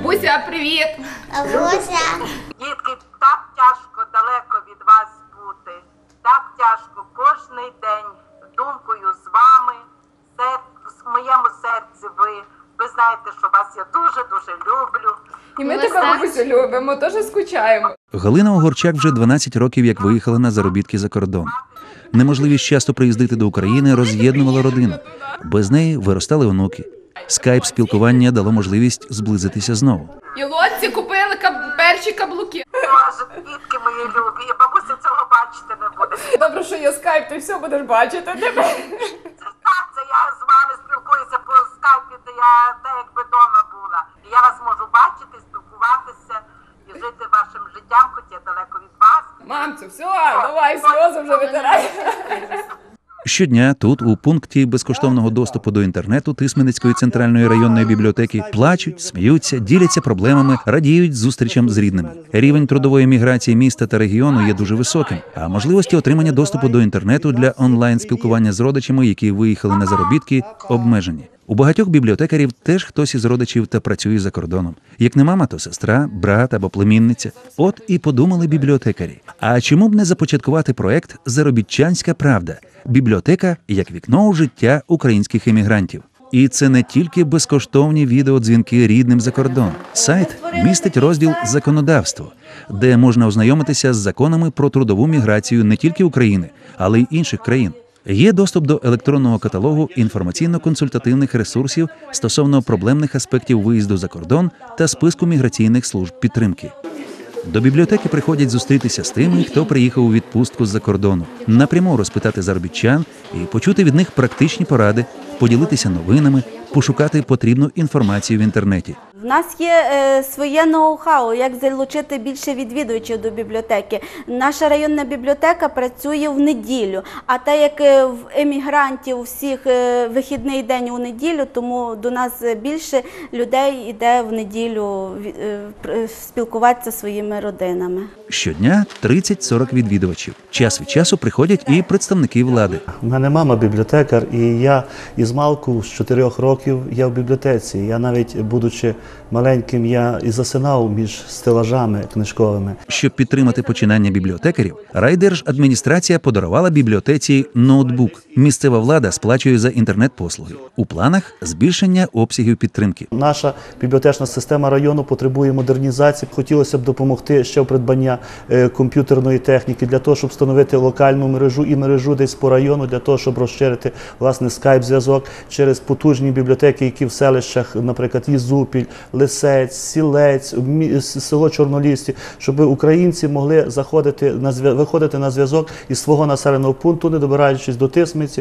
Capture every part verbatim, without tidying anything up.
Бабуся, привіт! Бабуся. Дітки, так тяжко далеко від вас бути. Так тяжко кожний день думкою з вами. В моєму серці ви. Ви знаєте, що вас я дуже-дуже люблю. І ми тебе, бабусю, любимо, теж скучаємо. Галина Огорчак вже дванадцять років, як виїхала на заробітки за кордон. Неможливість часто приїздити до України роз'єднувала родину. Без неї виростали онуки. Скайп-спілкування дало можливість зблизитися знову. І лодці купили каб... перші каблуки. Боже, дітки мої любі, бабуся цього бачити не буде. Добре, що є скайп, ти все будеш бачити тебе. Так, це я з вами спілкуюся по скайпі, то я те, якби вдома була. І я вас можу бачити, спілкуватися і жити вашим життям, хоч я далеко від вас. Мамцю, все, давай, сльози вже витирай. Щодня тут, у пункті безкоштовного доступу до інтернету Тисменецької центральної районної бібліотеки, плачуть, сміються, діляться проблемами, радіють зустрічам з рідними. Рівень трудової міграції міста та регіону є дуже високим, а можливості отримання доступу до інтернету для онлайн-спілкування з родичами, які виїхали на заробітки, обмежені. У багатьох бібліотекарів теж хтось із родичів та працює за кордоном. Як не мама, то сестра, брат або племінниця. От і подумали бібліотекарі. А чому б не започаткувати проект «Заробітчанська правда» – бібліотека як вікно у життя українських емігрантів. І це не тільки безкоштовні відеодзвінки рідним за кордон. Сайт містить розділ «Законодавство», де можна ознайомитися з законами про трудову міграцію не тільки України, але й інших країн. Є доступ до електронного каталогу інформаційно-консультативних ресурсів стосовно проблемних аспектів виїзду за кордон та списку міграційних служб підтримки. До бібліотеки приходять зустрітися з тими, хто приїхав у відпустку з-за кордону, напряму розпитати заробітчан і почути від них практичні поради, поділитися новинами, пошукати потрібну інформацію в інтернеті. В нас є е, своє ноу-хау, як залучити більше відвідувачів до бібліотеки. Наша районна бібліотека працює в неділю, а так як е, в емігрантів всіх е, вихідний день у неділю, тому до нас більше людей йде в неділю е, спілкуватися зі своїми родинами. Щодня тридцять-сорок відвідувачів. Час від часу приходять і представники влади. У мене мама бібліотекар, і я із малку з чотирьох років я в бібліотеці. Я навіть, будучи маленьким, я і засинав між стелажами книжковими. Щоб підтримати починання бібліотекарів, райдержадміністрація подарувала бібліотеці ноутбук. Місцева влада сплачує за інтернет-послуги. У планах збільшення обсягів підтримки. Наша бібліотечна система району потребує модернізації. Хотілося б допомогти ще в придбання е, комп'ютерної техніки для того, щоб встановити локальну мережу і мережу десь по району, для того, щоб розширити, власне, скайп-зв'язок через потужні бібліотеки, які в селищах, наприклад, Ізупіль, Лисець, Сілець, село Чорнолісті, щоб українці могли заходити на зв'язок, виходити на зв'язок із свого населеного пункту, не добираючись до Тисмениці.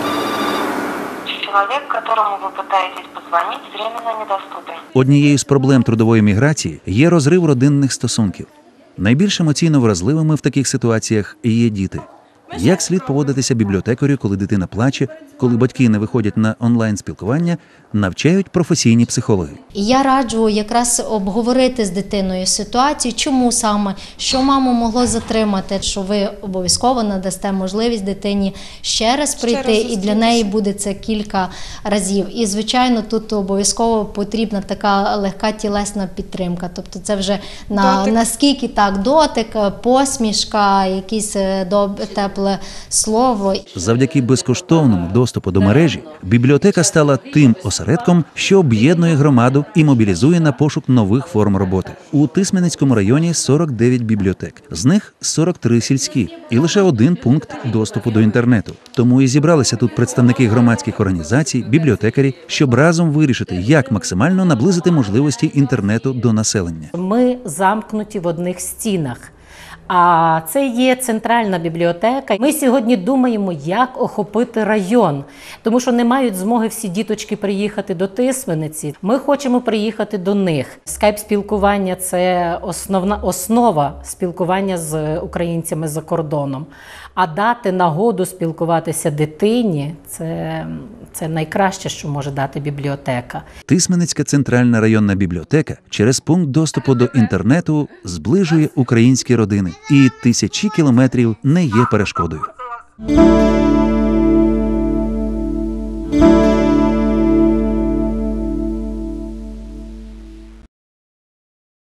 Чоловік, якому ви намагаєтесь подзвонити, временно недоступен. Однією з проблем трудової міграції є розрив родинних стосунків. Найбільш емоційно вразливими в таких ситуаціях є діти. Як слід поводитися бібліотекарю, коли дитина плаче, коли батьки не виходять на онлайн-спілкування, навчають професійні психологи. Я раджу якраз обговорити з дитиною ситуацію, чому саме, що маму могло затримати, що ви обов'язково надасте можливість дитині ще раз прийти, і для неї буде це кілька разів. І, звичайно, тут обов'язково потрібна така легка тілесна підтримка. Тобто це вже на, наскільки так, дотик, посмішка, якісь добре, тепле слово. Завдяки безкоштовному доступу до мережі бібліотека стала тим осередком, що об'єднує громаду і мобілізує на пошук нових форм роботи. У Тисменецькому районі сорок дев'ять бібліотек, з них сорок три сільські і лише один пункт доступу до інтернету. Тому і зібралися тут представники громадських організацій, бібліотекарі, щоб разом вирішити, як максимально наблизити можливості інтернету до населення. Ми замкнуті в одних стінах. А це є центральна бібліотека. Ми сьогодні думаємо, як охопити район, тому що не мають змоги всі діточки приїхати до Тисмениці. Ми хочемо приїхати до них. Скайп-спілкування – це основна основа спілкування з українцями за кордоном. А дати нагоду спілкуватися дитині – це, це найкраще, що може дати бібліотека. Тисменецька центральна районна бібліотека через пункт доступу до інтернету зближує українські родини. І тисячі кілометрів не є перешкодою.